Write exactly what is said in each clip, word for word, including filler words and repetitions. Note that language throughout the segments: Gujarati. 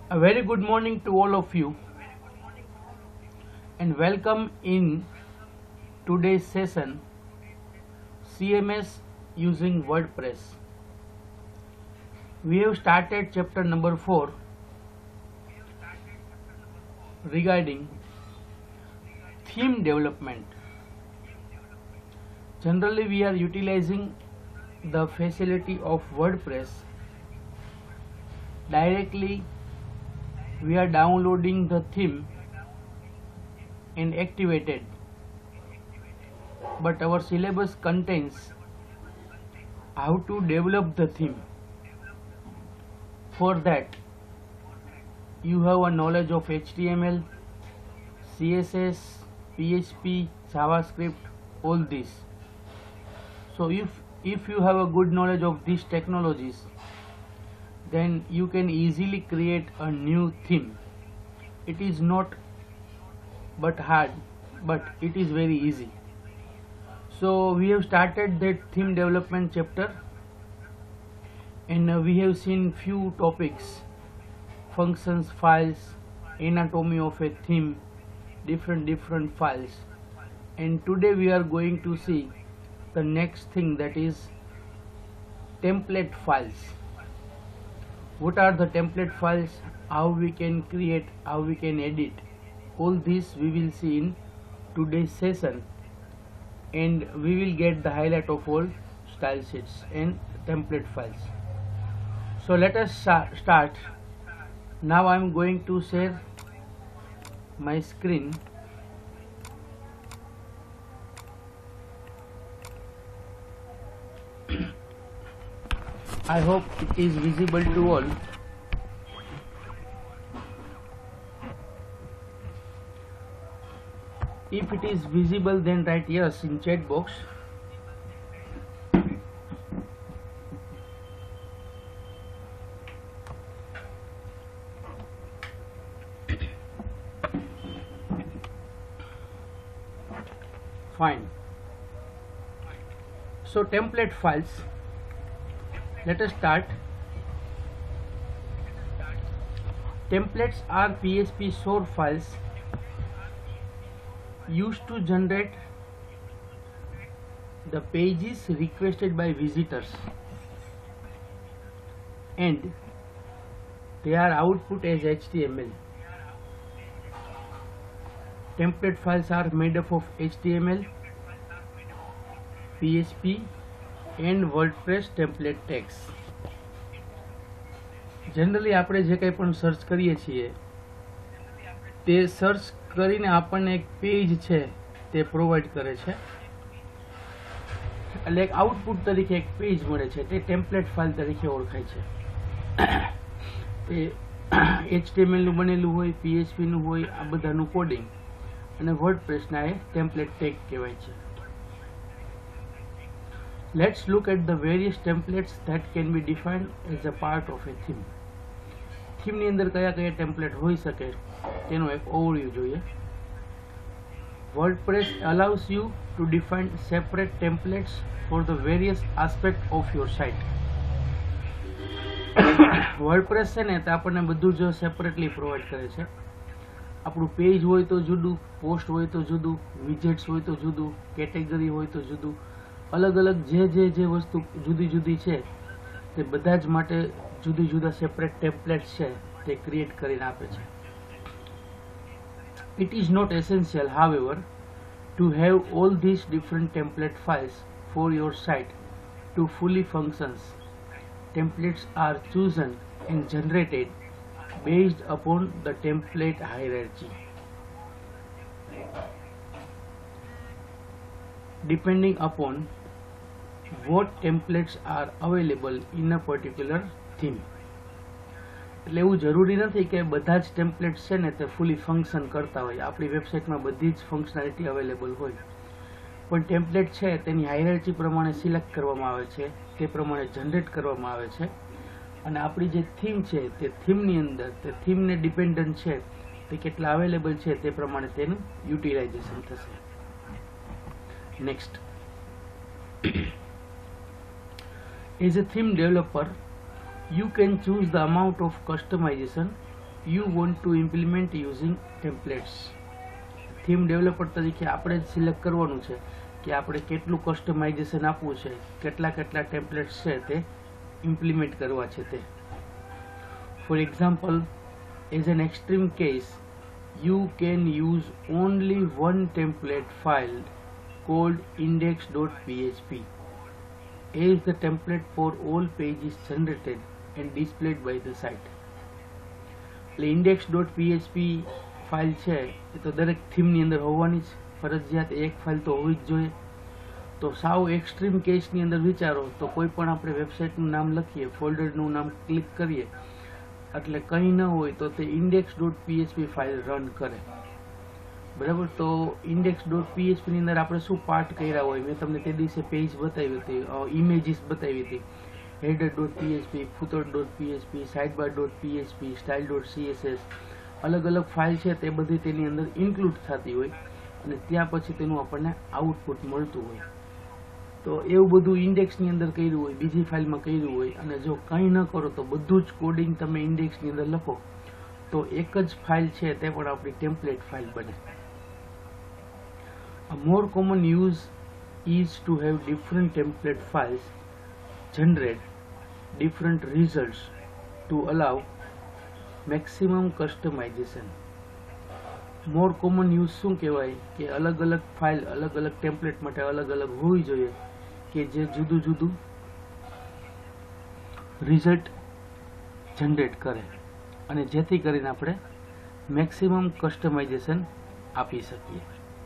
A very good morning to all of you and welcome in today's session C M S using WordPress. We have started chapter number four regarding theme development. Generally we are utilizing the facility of WordPress. Directly we are downloading the theme and activated, but our syllabus contains how to develop the theme. For that you have a knowledge of H T M L, C S S, P H P, JavaScript, all these. So if if you have a good knowledge of these technologies, then you can easily create a new theme. It is not but hard, but it is very easy. So we have started that theme development chapter, and uh, we have seen few topics: functions, files, anatomy of a theme, different different files. And today we are going to see the next thing, that is template files. What are the template files, how we can create, how we can edit, all this we will see in today's session, and we will get the highlight of all style sheets and template files. So let us start. Now I am going to share my screen. I hope it is visible to all. If it is visible, then write yes in chat box. Fine. So template files. Let us start. Templates are P H P source files used to generate the pages requested by visitors, and they are output as H T M L. Template files are made up of H T M L, P H P and WordPress template tags. Generally આપણે જે કંઈ પણ સર્ચ કરીએ છીએ તે સર્ચ કરીને આપણને એક પેજ છે તે પ્રોવાઈડ કરે છે, એટલે એક આઉટપુટ તરીકે એક પેજ મળે છે, તે ટેમ્પલેટ ફાઇલ તરીકે ઓળખાય છે. તે H T M L નું બનેલું હોય, P H P નું હોય, આ બધાનું કોડિંગ, અને વર્ડપ્રેસના એ ટેમ્પલેટ ટેગ કહેવાય છે. Let's look at the various templates that can be defined as a part of a theme. Theme ની અંદર કયા કયા ટેમ્પલેટ હોઈ શકે તેનો એક ઓવરવ્યુ જોઈએ. WordPress allows you to define separate templates for the various aspects of your site. WordPress છે ને તે આપણને બધું જ સેપરેટલી પ્રોવાઈડ કરે છે. આપણું પેજ હોય તો જુદું, પોસ્ટ હોય તો જુદું, વિજેટ્સ હોય તો જુદું, કેટેગરી હોય તો જુદું, અલગ અલગ જે જે જે વસ્તુ જુદી જુદી છે તે બધા જ માટે જુદી જુદા સેપરેટ ટેમ્પલેટ્સ છે તે ક્રિએટ કરીને આપે છે. It is not essential, however, to have all these different template files for your site to fully functions. Templates are chosen and generated based upon the template hierarchy. Depending upon what templates are available in a particular theme. એટલે એવું જરૂરી નથી કે બધા જ ટેમ્પલેટ્સ છે ને તે ફૂલી ફંક્શન કરતા હોય. આપણી વેબસાઇટમાં બધી જ ફંક્શનાલિટી અવેલેબલ હોય, પણ ટેમ્પલેટ છે તેની હાયરાર્ચી પ્રમાણે સિલેક્ટ કરવામાં આવે છે, તે પ્રમાણે જનરેટ કરવામાં આવે છે, અને આપણી જે થીમ છે તે થીમની અંદર તે થીમને ડિપેન્ડન્ટ છે તે કેટલા અવેલેબલ છે તે પ્રમાણે તેનું યુટિલાઇઝેશન થશે. Next. As a theme developer, you can choose the amount of customization you want to implement using templates. Theme developer તરીકે આપણે જ સિલેક્ટ કરવાનું છે કે આપણે કેટલું કસ્ટમાઇઝેશન આપવું છે, કેટલા કેટલા ટેમ્પલેટ્સ છે તે ઇમ્પ્લિમેન્ટ કરવા છે તે. For example, as an extreme case, you can use only one template file called index.php as the template for all pages generated and displayed by the site. એટલે index.php ફાઇલ છે એ તો દરેક થીમની અંદર હોવાની જ ફરજિયાત એક ફાઇલ તો હોવી જ જોઈએ. તો સાવ એક્સ્ટ્રીમ કેસની અંદર વિચારો તો કોઈ પણ આપણે વેબસાઇટનું નામ લખીએ, ફોલ્ડરનું નામ ક્લિક કરીએ એટલે કંઈ ન હોય તો તે index.php ફાઇલ રન કરે. બરાબર. તો index.php ની અંદર આપણે શું પાર્ટ કર્યા હોય, મેં તમને તે દિવસે પેજ બતાવી હતી, ઇમેજીસ બતાવી હતી, header.php, footer.php, sidebar.php, style.css, અલગ અલગ ફાઇલ છે તે બધી તેની અંદર ઇન્ક્લુડ થતી હોય અને ત્યાં પછી તેનું આપણને આઉટપુટ મળતું હોય. તો એવું બધું ઇન્ડેક્સની અંદર કર્યું હોય, બીજી ફાઇલમાં કર્યું હોય, અને જો કંઈ ન કરો તો બધું જ કોડિંગ તમે ઇન્ડેક્સની અંદર લખો તો એક જ ફાઇલ છે તે પણ આપણી ટેમ્પલેટ ફાઇલ બને. A more common use is to have different template files generate different results to allow maximum customization. More common use શું કહેવાય કે અલગ અલગ ફાઇલ અલગ અલગ ટેમ્પલેટ માટે અલગ અલગ હોવી જોઈએ કે જે જુદું જુદું રિઝલ્ટ જનરેટ કરે અને જેથી કરીને આપણે મેક્સિમમ કસ્ટમાઇઝેશન આપી શકીએ.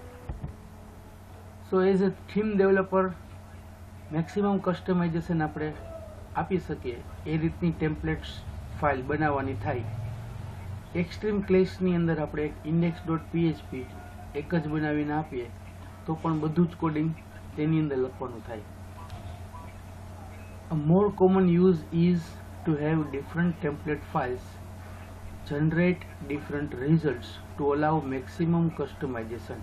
So as a theme developer maximum customization આપણે આપી શકીએ એ રીતની ટેમ્પલેટ્સ ફાઇલ બનાવવાની થાય. એક્સ્ટ્રીમ ક્લેસની અંદર આપણે એક index.php એક જ બનાવીને આપીએ તો પણ બધું જ કોડિંગ તેની અંદર લખવાનું થાય. A more common use is to have different template files generate different results to allow maximum customization.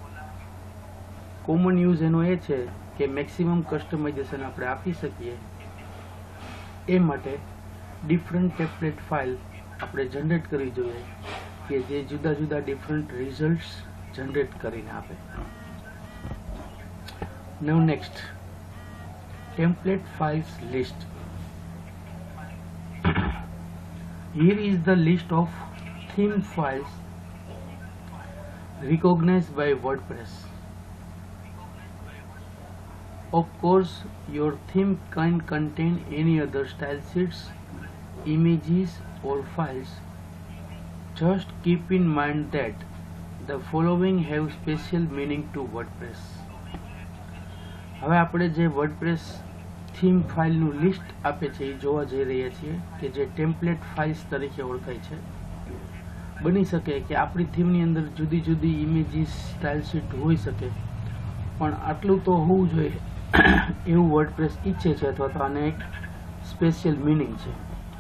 Common use એનો એ છે કે મેક્સિમમ કસ્ટમાઇઝેશન આપણે આપી શકીએ એ માટે ડિફરન્ટ ટેમ્પલેટ ફાઇલ આપણે જનરેટ કરવી જોઈએ કે જે જુદા જુદા ડિફરન્ટ રિઝલ્ટ્સ જનરેટ કરીને આપે. Now next, template files list. Here is the list of theme files recognized by WordPress. Of course, your theme can contain any other style sheets, images or files. Just keep in mind that the following have special meaning to WordPress. હવે આપણે જે WordPress થીમ ફાઇલનું લિસ્ટ આપે છે એ જોવા જઈ રહ્યા છીએ કે જે ટેમ્પલેટ ફાઇલ્સ તરીકે ઓળખાય છે. બની શકે કે આપણી થીમની અંદર જુદી જુદી ઇમેજીસ સ્ટાઇલ શીટ હોઈ શકે પણ આટલું તો હોવું જોઈએ એવું WordPress ઈચ્છે છે અથવા તો આને એક સ્પેશિયલ મિનિંગ છે.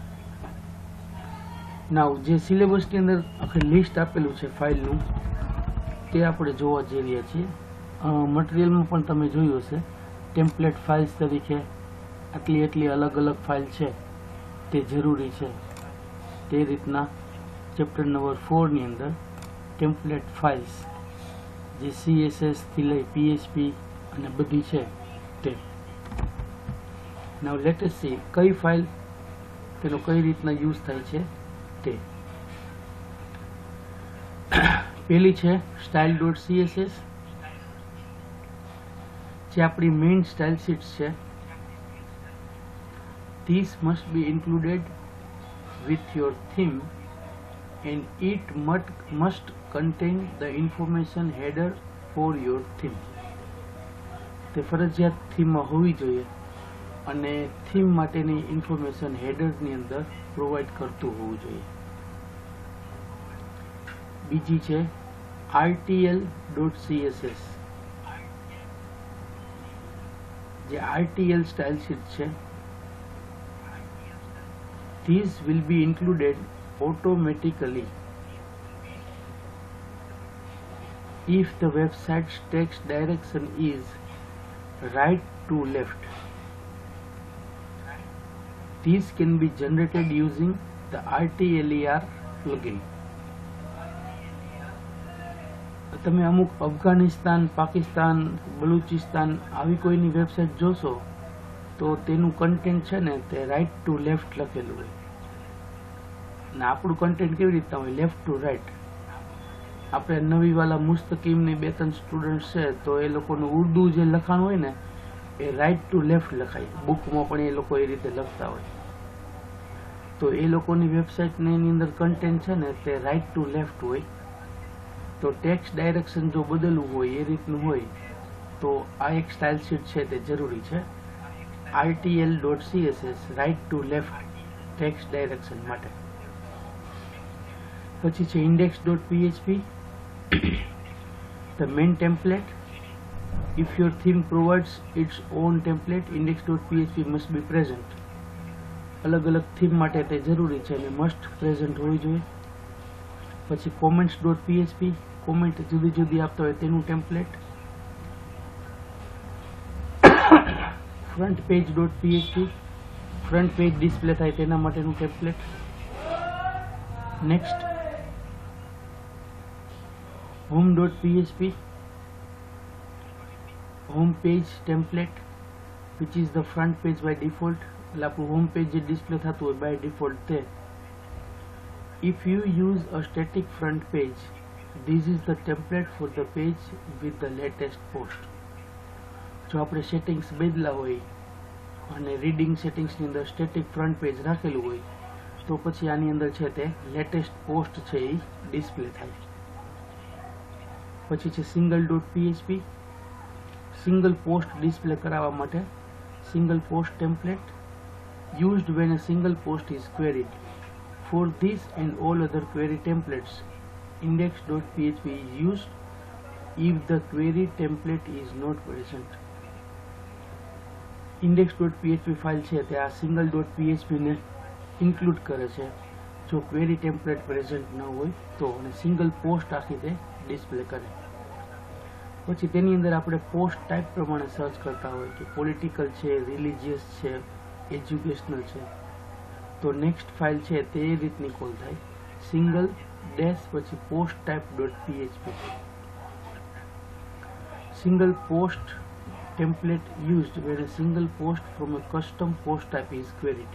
નાવ જે સિલેબસની અંદર આખી લિસ્ટ આપેલું છે ફાઇલનું તે આપણે જોવા જઈ રહ્યા છીએ. મટીરિયલમાં પણ તમે જોયું હશે ટેમ્પલેટ ફાઇલ્સ તરીકે આટલી એટલી અલગ અલગ ફાઇલ છે તે જરૂરી છે. તે રીતના ચેપ્ટર નંબર ફોરની અંદર ટેમ્પલેટ ફાઇલ્સ જે સીએસએસ થી લઈ પીએચપી અને બધી છે તે. નાવ લેટ અસ સી કઈ ફાઇલ તેનો કઈ રીતના યુઝ થાય છે તે. પહેલી છે style.css જે આપણી મેઇન સ્ટાઇલ શીટ્સ છે. This must be included with your theme and it must, must contain the information header for your theme. તે ફરજિયાત થીમમાં હોવી જોઈએ અને થીમ માટેની ઇન્ફોર્મેશન હેડરની અંદર પ્રોવાઈડ કરતું હોવું જોઈએ. બીજી છે rtl.css જે rtl સ્ટાઇલ શીટ છે. These will be included automatically if the website's text direction is right to left. These can be generated using the rtler plugin. તમે અમુક અફઘાનિસ્તાન, પાકિસ્તાન, બલુચિસ્તાન આવી કોઈની વેબસાઇટ જોશો તો તેનું કન્ટેન્ટ છે ને તે રાઈટ ટુ લેફ્ટ લખેલું હોય, ને આપણું કન્ટેન્ટ કેવી રીતના હોય, લેફ્ટ ટુ રાઈટ. આપણે નવી વાલા મુસ્તકીમની બે ત્રણ સ્ટુડન્ટ છે તો એ લોકોનું ઉર્દુ જે લખાણ હોય ને એ રાઈટ ટુ લેફ્ટ લખાય, બુકમાં પણ એ લોકો એ રીતે લખતા હોય. તો એ લોકોની વેબસાઇટની અંદર કન્ટેન્ટ છે ને તે રાઈટ ટુ લેફ્ટ હોય. તો ટેક્સ્ટ ડાયરેક્શન જો બદલવું હોય એ રીતનું હોય તો આ એક સ્ટાઇલ શીટ છે તે જરૂરી છે. RTL dot CSS right to left text direction માટે. પછી છે index dot p h p, the main template. If your theme provides its own template, index dot p h p must be present. અલગ અલગ થીમ માટે તે જરૂરી છે અને મસ્ટ પ્રેઝન્ટ હોવી જોઈએ. પછી comments dot p h p, comment જુદી જુદી આપતા હોય તેનું template. front page dot p h p, front page display થાય તેના માટેનું template. Next home dot p h p, home page template which is the front page by default. એટલે આપણું હોમ પેજ જે ડિસ્પ્લે થતું હોય બાય ડિફોલ્ટ તે. If you use a static front page, this is the template for the page with the latest post. જો આપણે સેટિંગ્સ બદલા હોય અને રીડિંગ સેટિંગ્સની અંદર સ્ટેટિક ફ્રન્ટ પેજ રાખેલું હોય તો પછી આની અંદર છે તે લેટેસ્ટ પોસ્ટ છે એ ડિસ્પ્લે થાય. પછી છે single dot php, single post display કરાવવા માટે single post template used when a single post is queried. For this and all other query templates, index dot p h p is used if the query template is not present. index dot p h p file છે તે આ સિંગલ ડોટ php ને ઇન્ક્લુડ કરે છે જો ક્વેરી ટેમ્પલેટ પ્રેઝન્ટ ન હોય તો, અને સિંગલ પોસ્ટ આખી તે ડિસ્પ્લે કરે. પછી તેની અંદર આપણે પોસ્ટ ટાઈપ પ્રમાણે સર્ચ કરતા હોય કે પોલિટિકલ છે, રિલિજિયસ છે, એજ્યુકેશનલ છે તો નેક્સ્ટ ફાઇલ છે તે એ રીતની કોલ થાય, સિંગલ ડેશ પછી post type dot php. Single post template used when a single post from a custom post type is queried.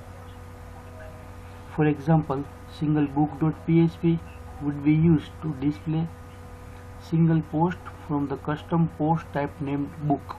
For example, single book dot p h p would be used to display single post from the custom post type named book.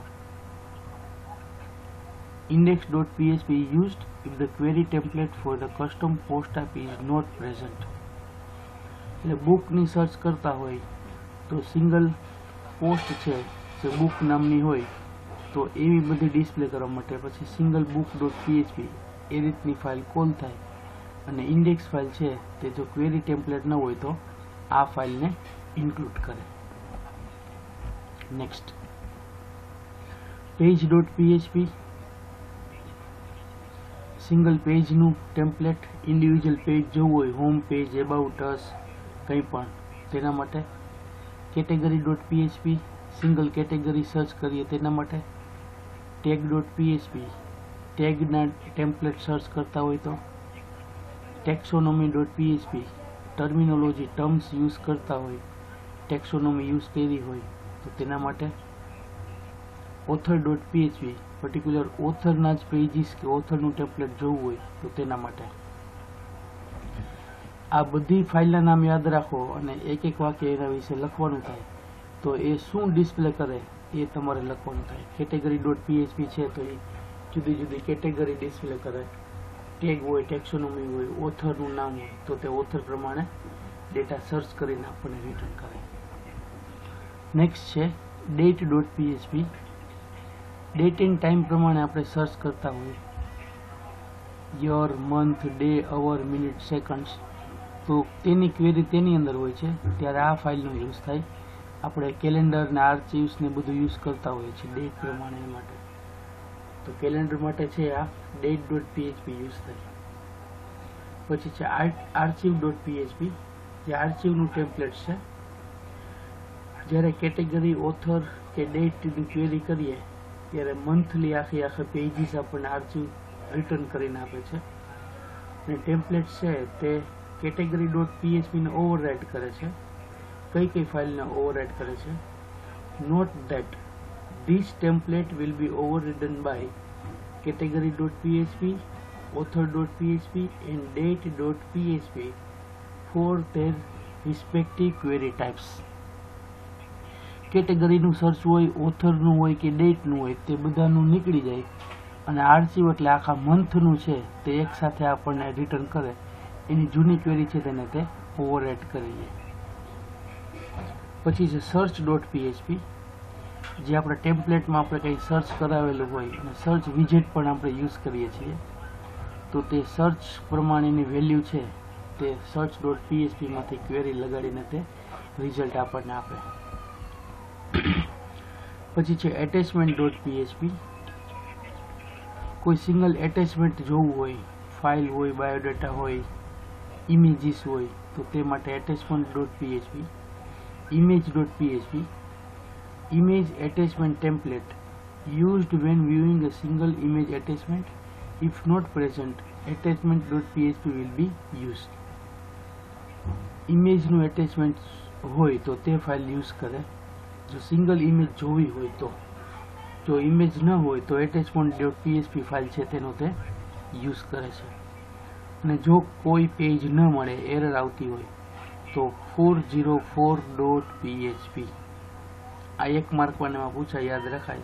index dot p h p is used if the query template for the custom post type is not present. એટલે બુક ની સર્ચ કરતા હોય તો સિંગલ પોસ્ટ છે જે બુક નામની હોય તો એવી બધી ડિસ્પ્લે કરવા માટે પછી સિંગલ બુક ડોટ php એ રીતની ફાઇલ કોલ થાય, અને ઇન્ડેક્સ ફાઇલ છે તે જો ક્વેરી ટેમ્પલેટ ન હોય તો આ ફાઇલને ઇન્ક્લુડ કરે. Next page dot php, single પેજનું ટેમ્પલેટ, ઇન્ડિવિજ્યુઅલ પેજ જોવું હોય, હોમ પેજ, એબાઉટ અસ કંઈ પણ તેના માટે. Category dot php, single category search કરીએ તેના માટે. ટેગ ડોટ php, ટેગના ટેમ્પલેટ સર્ચ કરતા હોય તો. Taxonomy dot php, terminology terms use કરતા હોય, ટેક્સોનોમી યુઝ કરી હોય તો તેના માટે. ઓથર ડોટ php, પર્ટિક્યુલર ઓથરના જ પેજીસ કે ઓથરનું ટેમ્પલેટ જોવું હોય તો તેના માટે. આ બધી ફાઇલના નામ યાદ રાખો અને એક એક વાક્ય એના વિશે લખવાનું થાય તો એ શું ડિસ્પ્લે કરે એ તમારે લખવાનું થાય. કેટેગરી ડોટ php છે તો એ જુદી જુદી કેટેગરી ડિસ્પ્લે કરે. ટેગ હોય, ટેક્સોનોમી હોય, ઓથરનું નામ હોય તો તે ઓથર પ્રમાણે ડેટા સર્ચ કરીને આપણને રિટર્ન કરે. નેક્સ્ટ છે date dot php, date and time પ્રમાણે આપણે સર્ચ કરતા હોય, year, month, day, hour, minute, seconds તો તેની ક્વેરી તેની અંદર હોય છે ત્યારે આ ફાઇલનો યુઝ થાય. આપણે કેલેન્ડર ને આર્ચિવ્સ ને બધું યુઝ કરતા હોઈએ છીએ ડેટ પ્રમાણે એ માટે, તો કેલેન્ડર માટે છે આ ડેટ ડોટ php યુઝ થાય. પછી છે આર્ચિવ ડોટ php, જે આર્ચિવનું ટેમ્પલેટ છે. જ્યારે કેટેગરી, ઓથર કે ડેટની ક્વેરી કરીએ ત્યારે મંથલી આખી આખા પેજીસ આપણને આર્ચિવ રિટર્ન કરીને આપે છે. અને ટેમ્પલેટ છે તે કેટેગરી ડોટ પીએચપી ને ઓવરરાઇટ કરે છે. કઈ કઈ ફાઇલને ઓવરરાઇટ કરે છે? Note that this template will be overridden by category dot PHP, author dot PHP and date dot PHP for their respective query types. કેટેગરીનું સર્ચ હોય, ઓથરનું હોય કે ડેટનું હોય, તે બધાનું નીકળી જાય અને આરસીઓ એટલે આખા મંથનું છે તે એક સાથે આપણને રિટર્ન કરે. એની જૂની ક્વેરી છે તેને તે ઓવરરાઇટ કરી લે. પછી છે સર્ચ ડોટ પીએચપી, જે આપણે ટેમ્પલેટમાં આપણે કંઈ સર્ચ કરાવેલું હોય અને સર્ચ વિજેટ પણ આપણે યુઝ કરીએ છીએ, તો તે સર્ચ પ્રમાણેની વેલ્યુ છે તે સર્ચ ડોટ પીએચપી માંથી ક્વેરી લગાડીને તે રિઝલ્ટ આપણને આપે. પછી છે એટેચમેન્ટ ડોટ પીએચપી. કોઈ સિંગલ એટેચમેન્ટ જોવું હોય, ફાઇલ હોય, બાયોડેટા હોય, ઇમેજીસ હોય, તો તે માટે attachment dot PHP. Image dot PHP, image attachment template used when viewing a single image attachment. If not present, attachment dot p h p will be used. Image નું એટેચમેન્ટ હોય તો તે ફાઇલ યુઝ કરે. જો સિંગલ ઇમેજ જોવી હોય તો. જો ઇમેજ ન હોય તો attachment dot p h p file છે તેનો તે યુઝ કરે છે. અને જો કોઈ પેજ ન મળે, એરર આવતી હોય, તો four oh four dot p h p. આ એક માર્ક માં પૂછા, યાદ રખાય.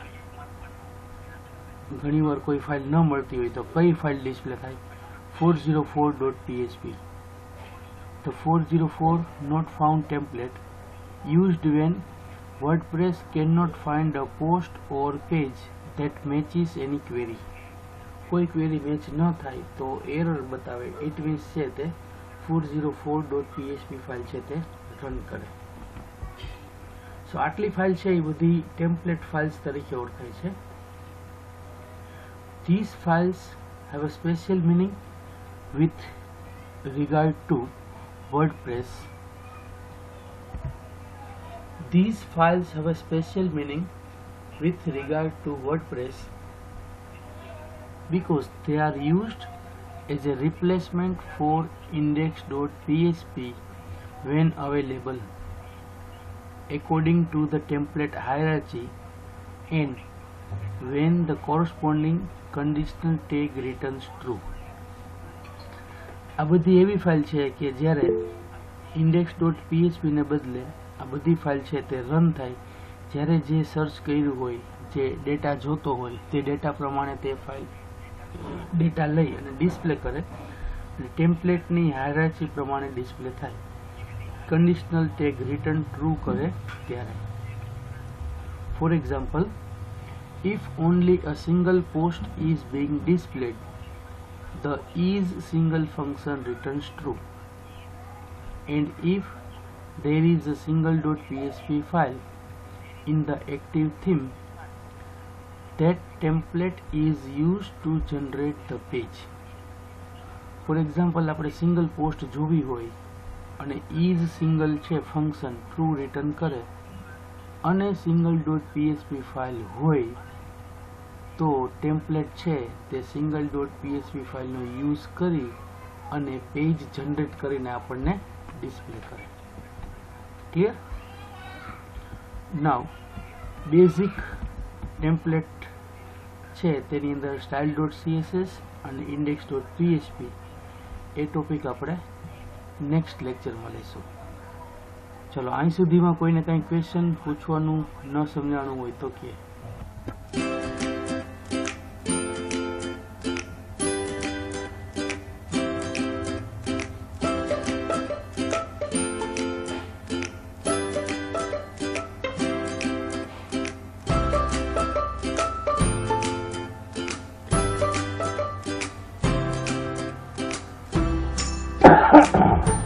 ઘણી વાર કોઈ ફાઇલ ન મળતી હોય તો કઈ ફાઇલ ડિસ્પ્લે થાય? four oh four dot p h p. The four oh four not found template used when WordPress cannot find a post or page that matches any query. કોઈ ક્વેરી મેચ ન થાય તો એરર બતાવે. ઇટ મીન્સ છે તે four oh four dot p h p file છે તે રન કરે. સો આટલી ફાઇલ છે એ બધી ટેમ્પલેટ ફાઇલ્સ તરીકે ઓળખાય છે. These files have a special meaning with regard to WordPress. These files have a special meaning with regard to WordPress because they are used as a replacement for index dot p h p when available according to the template hierarchy and when the corresponding conditional tag returns true. આ બધી એવી ફાઇલ છે કે જ્યારે index dot p h p ને બદલે આ બધી ફાઇલ છે તે રન થાય, જ્યારે જે સર્ચ કર્યું હોય, જે ડેટા જોતો હોય તે ડેટા પ્રમાણે તે ફાઇલ ડેટા લઈ અને ડિસ્પ્લે કરે અને ટેમ્પલેટની હાયરાર્કી પ્રમાણે ડિસ્પ્લે થાય. કંડિશનલ ટેગ રિટર્ન ટ્રુ કરે ત્યારે. For example, if only a single post is being displayed, the is single function returns true, and if there is a single .php file in the active theme, that template is used to generate the page. For example, આપણે સિંગલ પોસ્ટ જોવી હોય અને is સિંગલ છે ફંક્શન ટ્રુ રિટર્ન કરે અને સિંગલ .php ફાઇલ હોય તો ટેમ્પલેટ છે તે સિંગલ .php ફાઇલનો યુઝ કરી અને પેજ જનરેટ કરીને આપણને ડિસ્પ્લે કરે. ક્લિયર? નાઉ બેઝિક ટેમ્પલેટ છે તેની અંદર સ્ટાઇલ ડોટ સીએસએસ અને ઇન્ડેક્સ ડોટ પીએચપી એ ટોપિક આપણે નેક્સ્ટ લેક્ચરમાં લઈશું. ચલો, અહીં સુધીમાં કોઈને કંઈ ક્વેશ્ચન પૂછવાનું ન સમજાણું હોય તો કે Ha ha ha!